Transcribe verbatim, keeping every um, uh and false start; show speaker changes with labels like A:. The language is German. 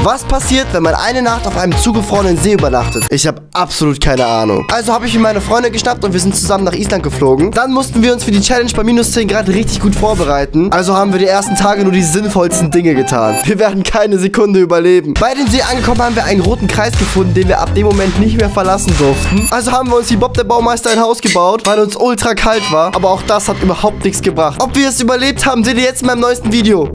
A: Was passiert, wenn man eine Nacht auf einem zugefrorenen See übernachtet? Ich habe absolut keine Ahnung. Also habe ich mir meine Freunde geschnappt und wir sind zusammen nach Island geflogen. Dann mussten wir uns für die Challenge bei minus zehn Grad richtig gut vorbereiten. Also haben wir die ersten Tage nur die sinnvollsten Dinge getan. Wir werden keine Sekunde überleben. Bei dem See angekommen haben wir einen roten Kreis gefunden, den wir ab dem Moment nicht mehr verlassen durften. Also haben wir uns wie Bob der Baumeister ein Haus gebaut, weil uns ultra kalt war. Aber auch das hat überhaupt nichts gebracht. Ob wir es überlebt haben, seht ihr jetzt in meinem neuesten Video.